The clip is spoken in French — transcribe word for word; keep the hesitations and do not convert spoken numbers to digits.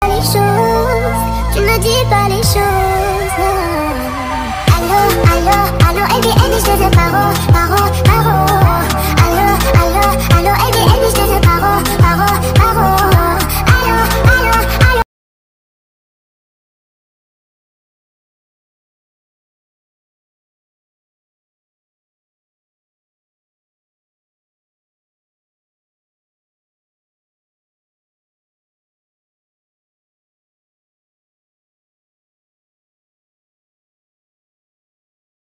Les choses, tu ne dis pas les choses. Allô, allô, allô, Eddie, Eddie, je te parle.